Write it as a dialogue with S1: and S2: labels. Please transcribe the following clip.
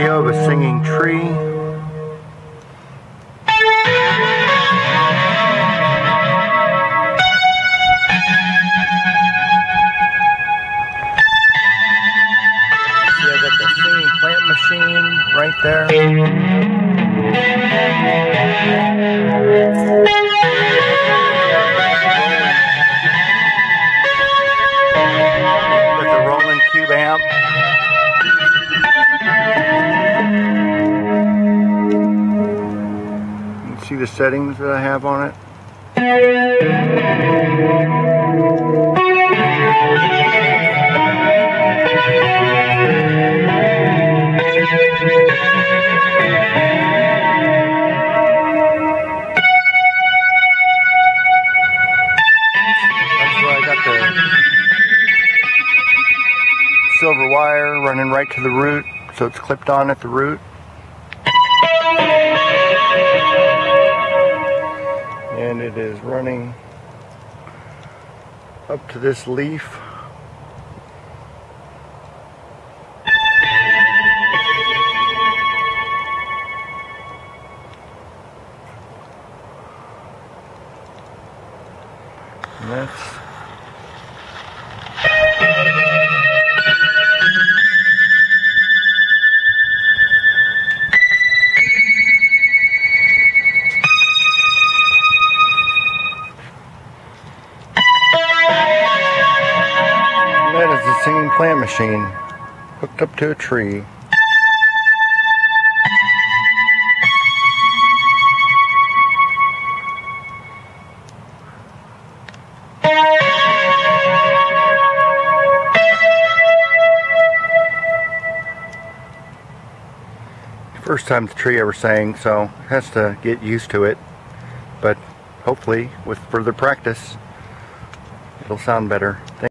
S1: video of a singing tree. See, I got the singing plant machine right there. With the Roland cube amp. You can see the settings that I have on it. That's where I got the silver wire running right to the root, so it's clipped on at the root. And it is running up to this leaf. And that's the singing plant machine hooked up to a tree. First time the tree ever sang, so has to get used to it, but hopefully with further practice it'll sound better.